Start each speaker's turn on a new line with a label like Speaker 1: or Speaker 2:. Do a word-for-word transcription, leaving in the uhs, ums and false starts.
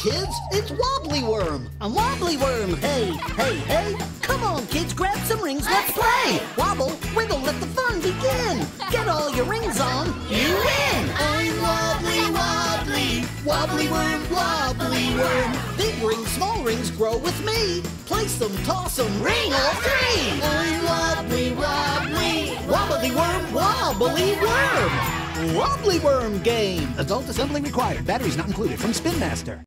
Speaker 1: kids. It's Wobbly Worm.
Speaker 2: I'm Wobbly Worm. Hey, hey, hey. Come on, kids, grab some rings. Let's play. Wobble, wiggle, let the fun begin. Get all your rings on. You win.
Speaker 1: I'm Wobbly Wobbly, Wobbly Worm, Wobbly Worm.
Speaker 2: Big rings, small rings, grow with me. Place them, toss them, ring all three.
Speaker 1: I'm Wobbly Wobbly,
Speaker 2: Wobbly Worm, Wobbly Worm.
Speaker 1: Wobbly Worm game.
Speaker 3: Adult assembly required. Batteries not included. From Spin Master.